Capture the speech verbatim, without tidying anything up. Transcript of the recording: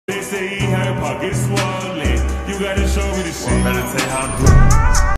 They say he her pockets swollen. You gotta show me the shit. Better tell you how to do it.